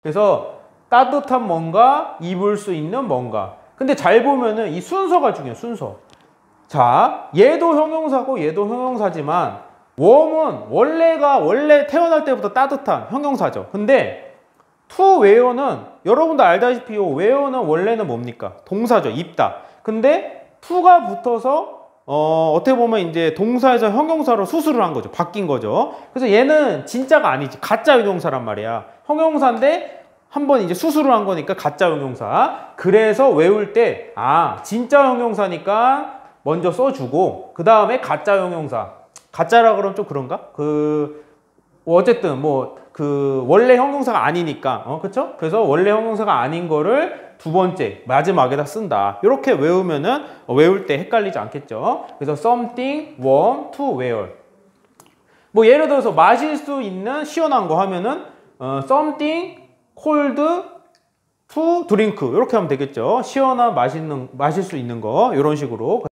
그래서 따뜻한 뭔가, 입을 수 있는 뭔가. 근데 잘 보면은 이 순서가 중요해요. 순서. 자, 얘도 형용사고 얘도 형용사지만 웜은 원래 태어날 때부터 따뜻한 형용사죠. 근데 to wear는 여러분도 알다시피 wear는 원래는 뭡니까? 동사죠. 입다. 근데 to가 붙어서 어떻게 보면 이제 동사에서 형용사로 수술을 한 거죠. 바뀐 거죠. 그래서 얘는 진짜가 아니지. 가짜 형용사란 말이야. 형용사인데 한번 이제 수술을 한 거니까 가짜 형용사. 그래서 외울 때 진짜 형용사니까 먼저 써주고 그 다음에 가짜 형용사. 가짜라 그러면 좀 그런가? 어쨌든 원래 형용사가 아니니까 그쵸? 그래서 원래 형용사가 아닌 거를 두 번째 마지막에다 쓴다. 이렇게 외우면은 외울 때 헷갈리지 않겠죠? 그래서 something warm to wear. 예를 들어서 마실 수 있는 시원한 거 하면은 something cold to drink 이렇게 하면 되겠죠? 시원한 마실 수 있는 거 이런 식으로.